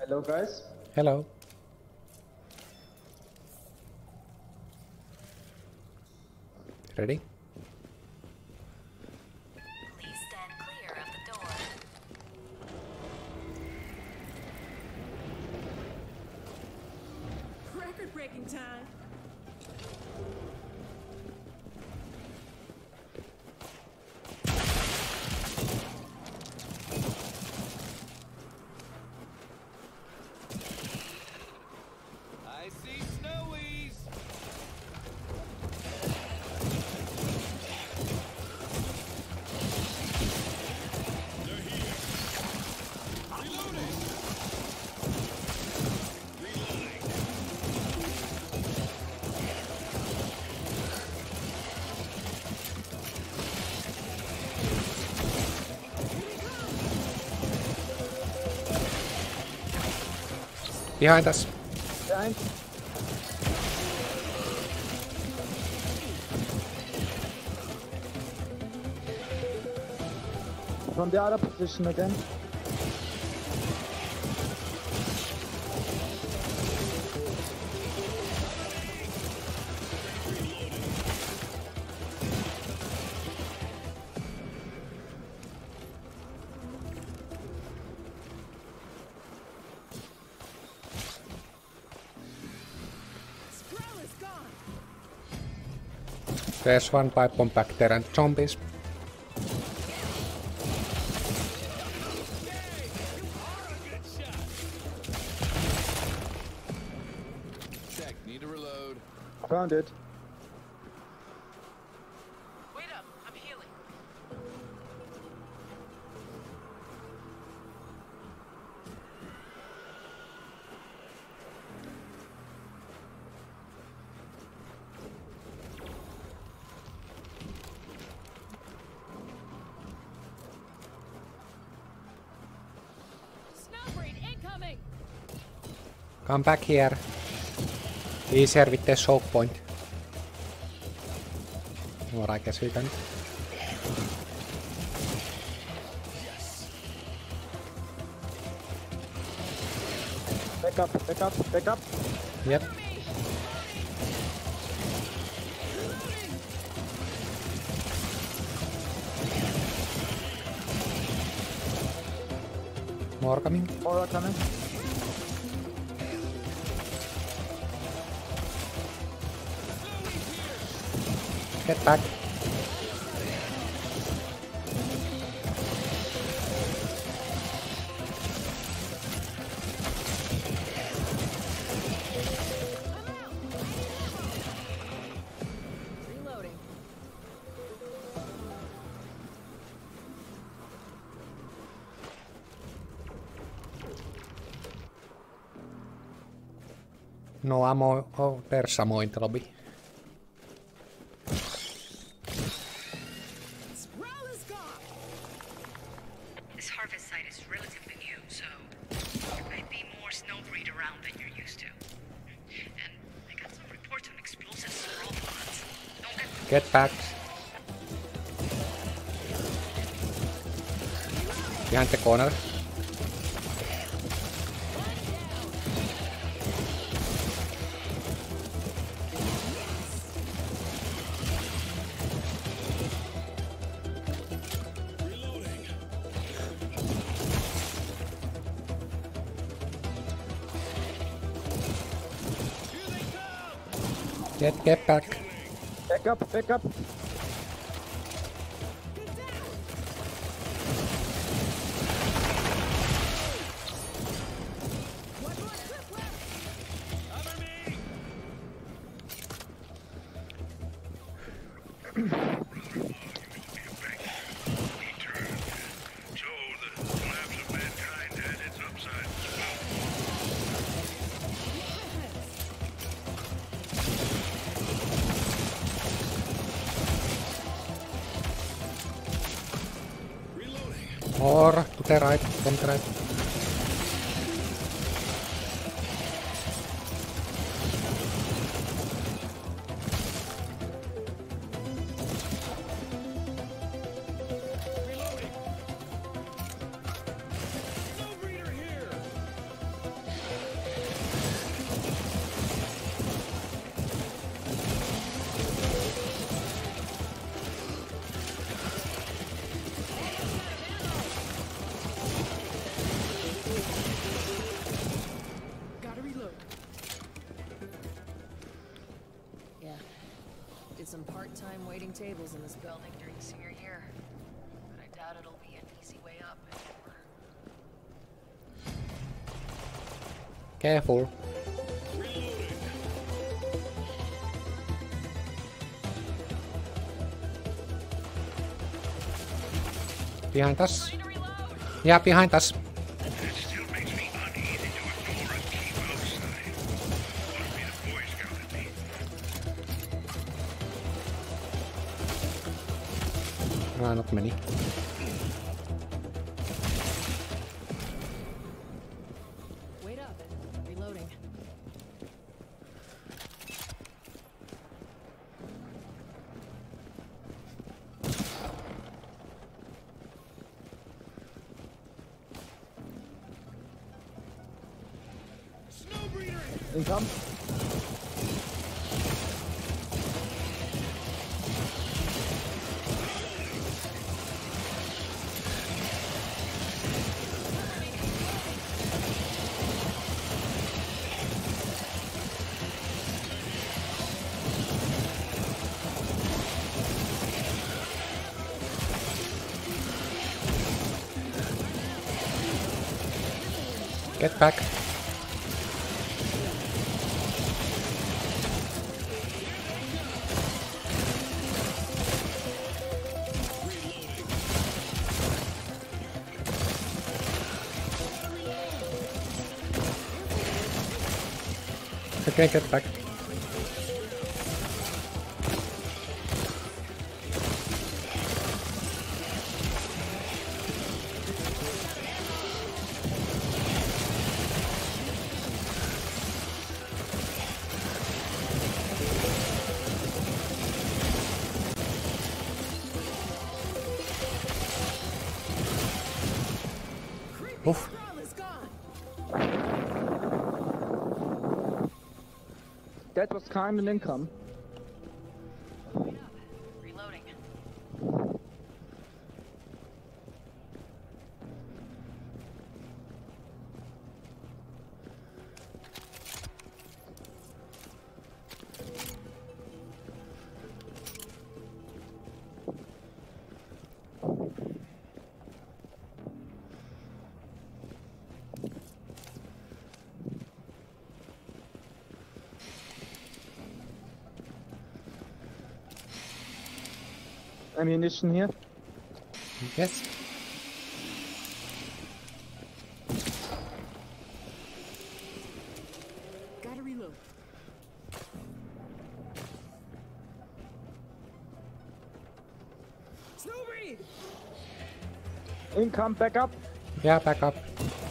Hello, guys. Hello. Ready? Please stand clear of the door. Record-breaking time. I see snowies. They're here. Reloading. Reloading. Behind us. Behind. From the other position again. Sproul is gone. There's one pipe bomb back there and zombies. Check. Need to reload. Found it. Wait up, I'm healing. Snowbreed incoming. Come back here. Easier with the choke point. Or I guess we can. Back up, back up, back up. Yep. More coming. More are coming. Get back. Reloading. No ammo. Oh, there's ammo in the lobby. Sproul is gone. This harvest site is relatively new, so there might be more snowbreed around than you're used to. And I got some reports on explosive sprawl pods. Don't let them Get back. Behind the corner. Get back. Back up, back up. Or to the right, from the right. turning tables in this building during senior year. But I doubt it'll be an easy way up anymore. Careful. Behind us. Yeah, behind us. It still makes me uneasy to ignore and keep outside. Must be the Boy Scout in me. Not many. Wait up. Reloading. Income. Get back. Okay, get back. Oof. Brawl is gone. That was kind and income. Reloading. Ammunition here. Yes. Gotta reload. Snowbreed! Income, back up. Yeah, back up.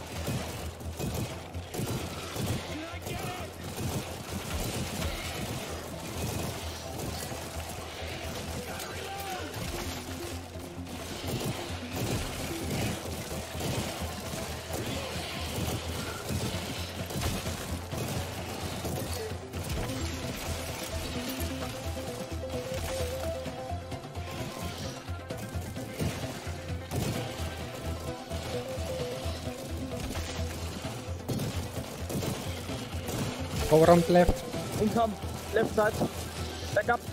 Go around left. Income, left side. Back up.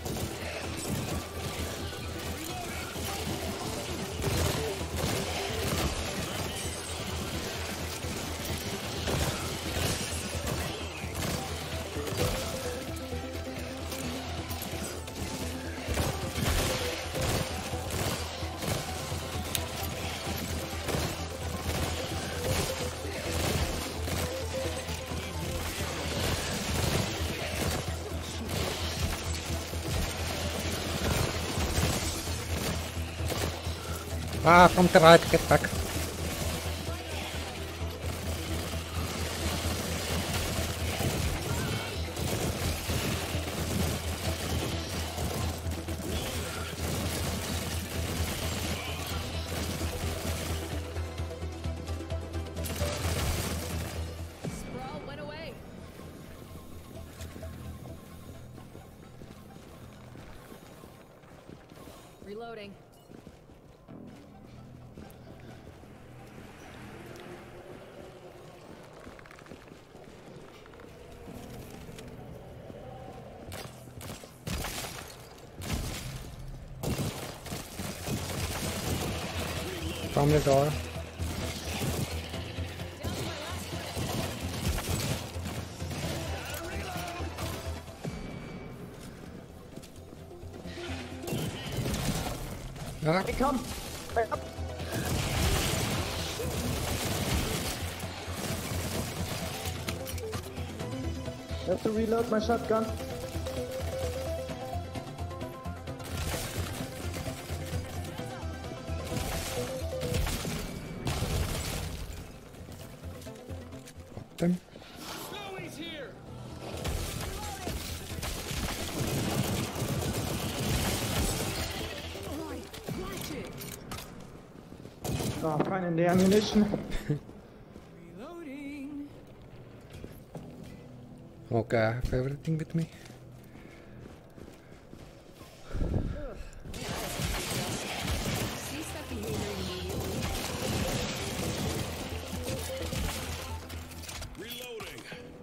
Ah, from the right, get back. Sprawl went away. Reloading. From the door. Ah, Hey, come! Back up! I have to reload my shotgun. them. Snowy's here! Alright, watch it. Oh, finding the ammunition. Reloading. Okay, I have everything with me. See stuff behavior immediately. Reloading!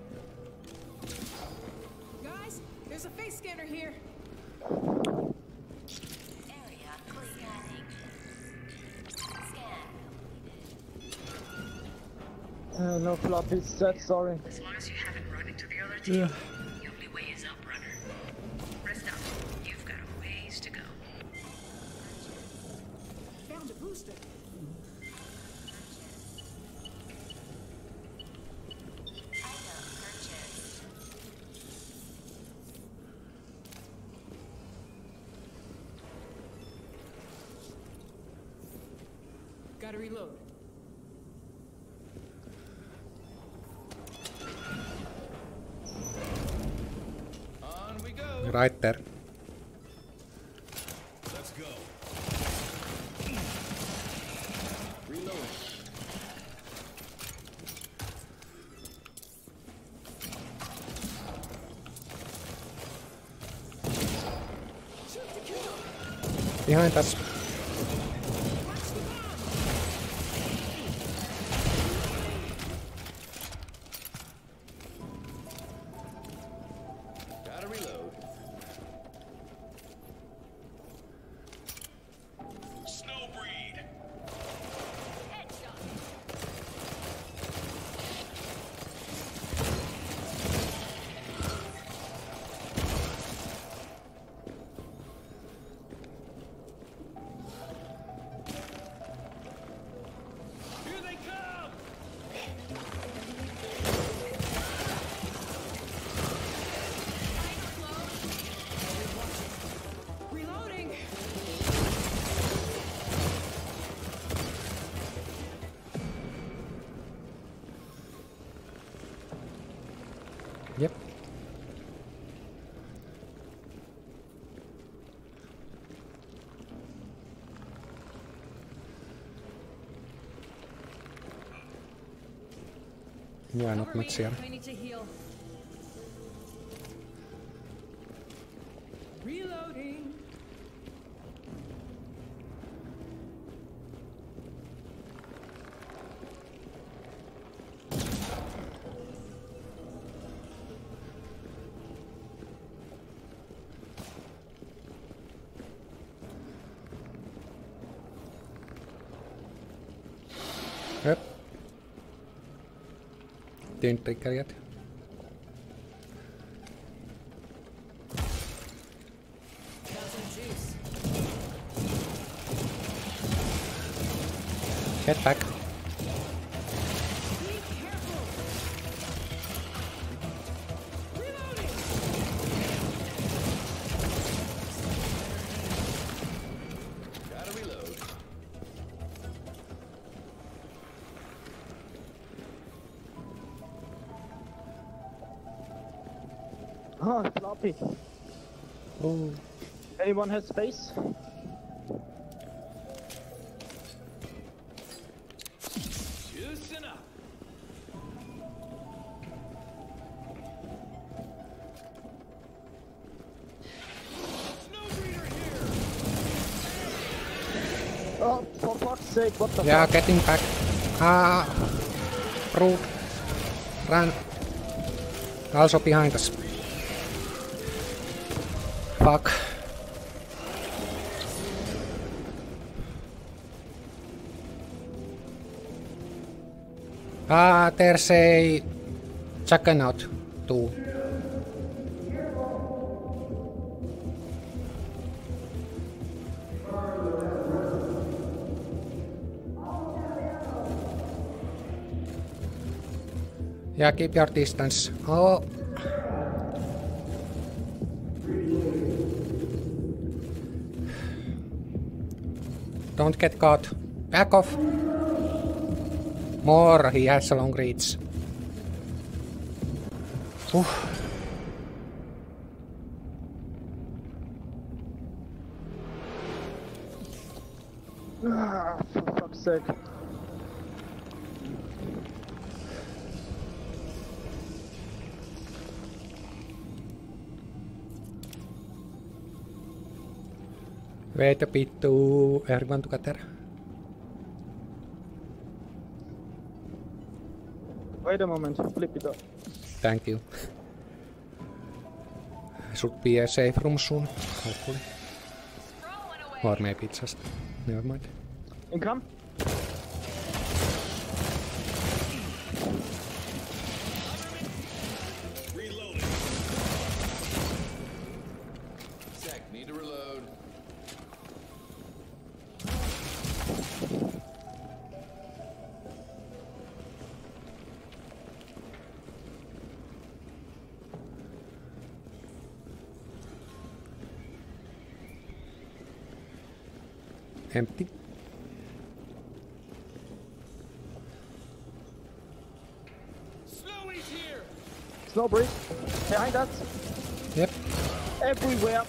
Guys, there's a face scanner here. Area scanning. Scan. No floppies, that's sorry. As long as you haven't run into the other team, the only way is up, runner. Rest up. You've got a ways to go. Found a booster. Item purchased. Gotta reload. On we go! Right there. Let's go! Reload. Behind us. Gotta reload. Snowbreed! Here they come! Reloading. Yep. Yeah, not much here. I need to heal. Reloading. Yep. Didn't trigger yet. Got some juice. Get back. Be careful. Reloading. Gotta reload. Oh, floppy. Oh. Anyone has space? Juicing up! Snowbreeder here! Oh, for fuck's sake, what the Yeah, fuck? getting back. Ah. Brute. Run. Also behind us. Fuck. There's a juggernaut too. Yeah, keep your distance. Oh. Don't get caught. Back off. More, he has a long reach. Oof. For fuck's sake. Wait a bit to everyone together. Wait a moment, flip it up. Thank you. Should be a safe room soon, hopefully. Or maybe it's just... never mind. Income? Reloading. Sec, need to reload. Empty. Snowy's here! Snow breeze. Behind us. Yep. Everywhere.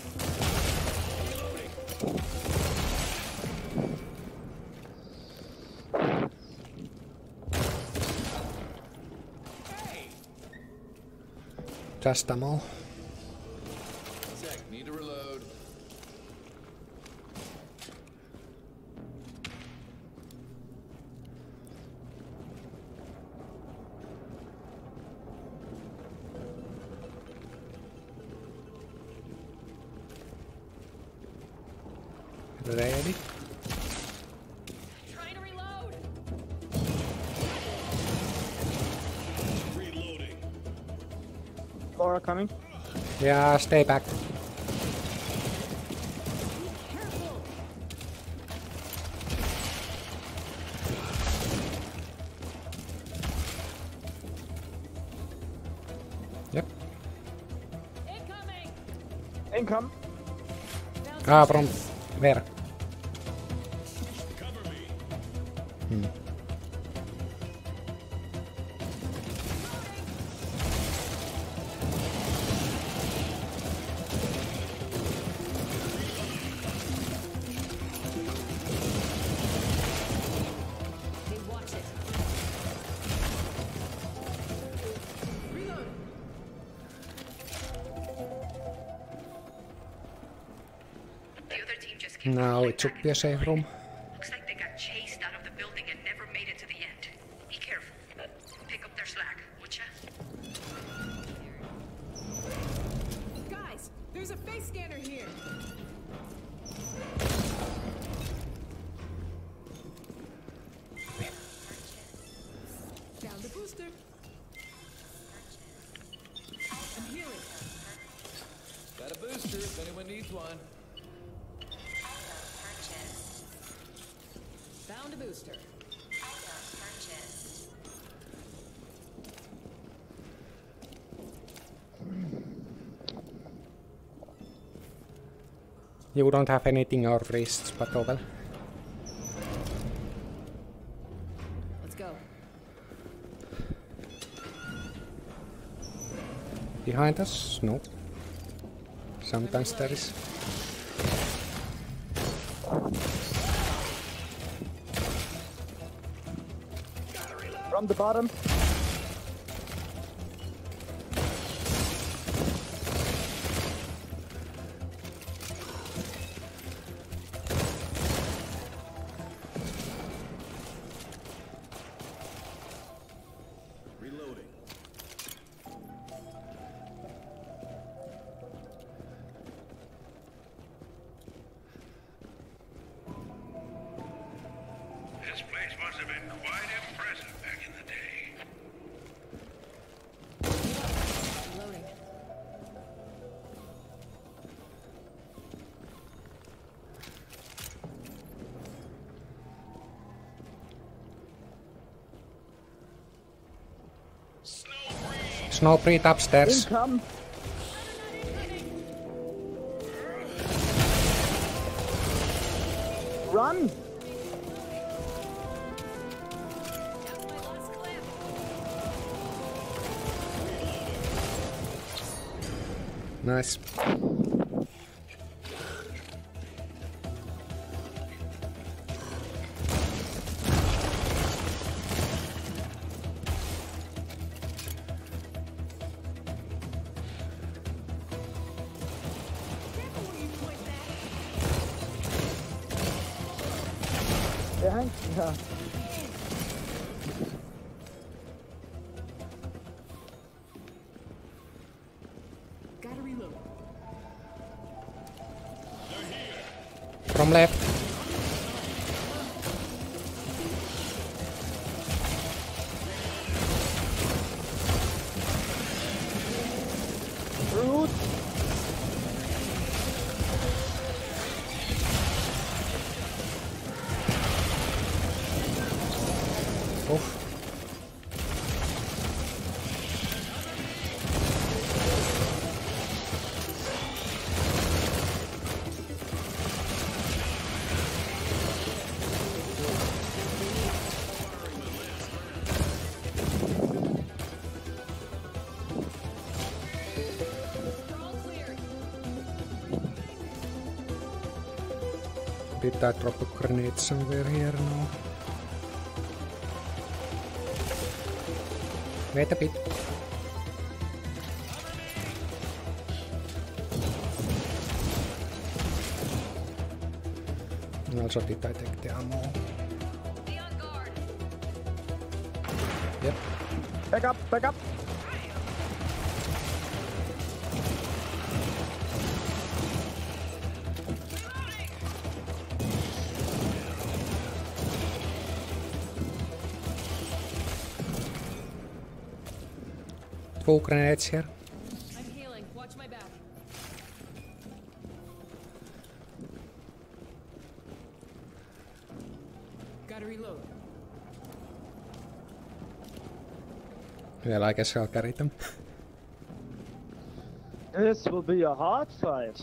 Just them all. Sec, need to reload. Ready? Trying to reload. Reloading. Laura coming. Yeah, stay back. Careful. Yep. Incoming. Income. Ah, from where? Cover me. Hey, watch it. Reload. The other team just came Now crawling it should back be a into safe the room. building. Looks like they got chased out of the building and never made it to the end. Be careful. Pick up their slack, would ya? Guys, there's a face scanner here. Found the booster. I'm healing. Got a booster if anyone needs one. Found a booster. You don't have anything or wrists, but oh well. Let's go. Behind us? No. Sometimes there is. From the bottom. Reloading. This place must have been quite impressive back in the day. Snow breed upstairs. Income. Run! Nice. Behind? Yeah. Gotta reload. From left. Root! Oof. Did I drop a grenade somewhere here? No. Wait a bit. Also, did I take the ammo? Be on guard. Yep. Back up, back up! Two grenades here. I'm healing. Watch my back. Gotta reload. Well, I guess I'll carry them. This will be a hard fight.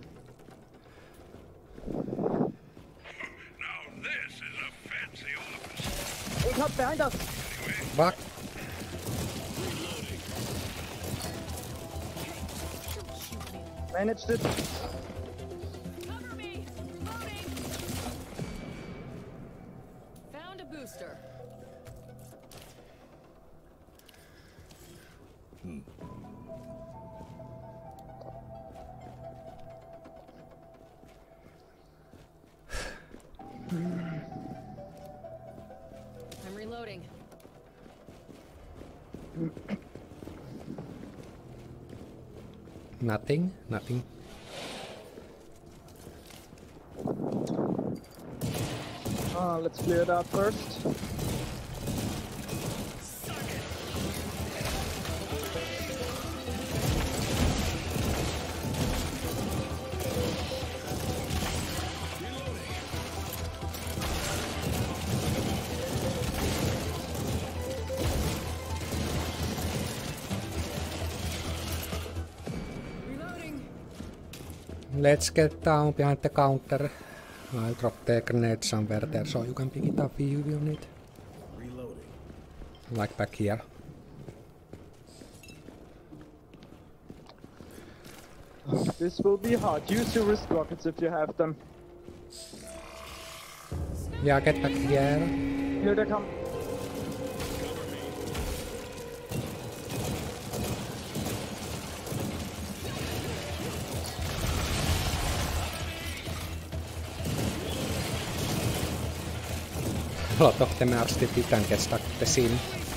Now this is a fancy office. Income behind us! Fuck. Managed it. Cover me! Reloading! Found a booster. I'm reloading. Nothing. Nothing. Let's clear it out first. Reloading! Let's get down behind the counter. I'll drop the grenade somewhere there so you can pick it up if you need. Reloading. Like back here. This will be hard. Use your wrist rockets if you have them. Yeah, get back here. Here they come. A lot of them are still you can get stuck with the scene.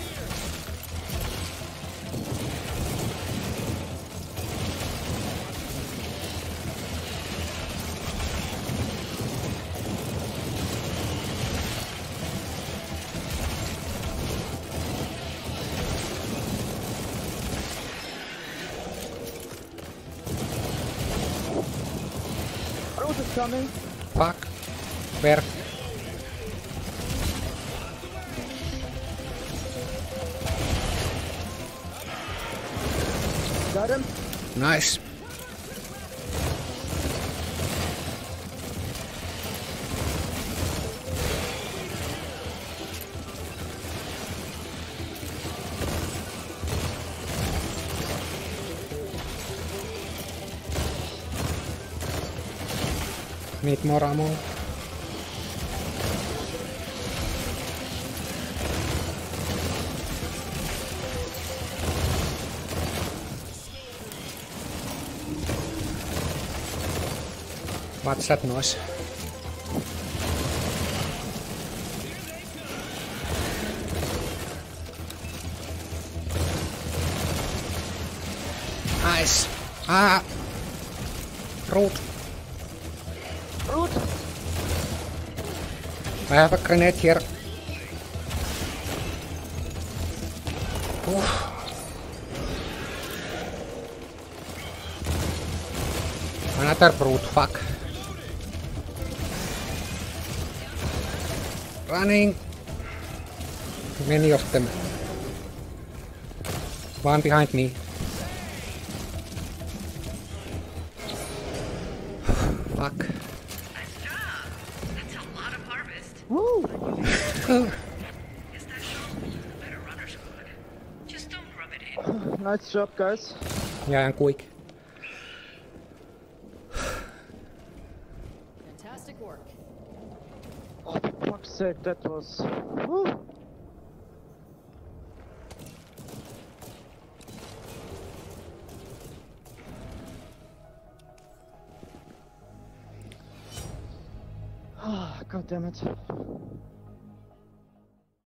Root is coming. Fuck. Where? Got him. Nice. Need more ammo. What's that noise? Nice. Ah! Root. Root. I have a grenade here. Oof. Another brute, fuck. Running. Many of them. One behind me. Fuck. Nice job. That's a lot of harvest. Woo! Guess that shows me you're the better runner squad. Just don't rub it in. Nice job, guys. Yeah, and quick. Fantastic work. Oh, for fuck's sake, that was... Woo! Ah, God damn it.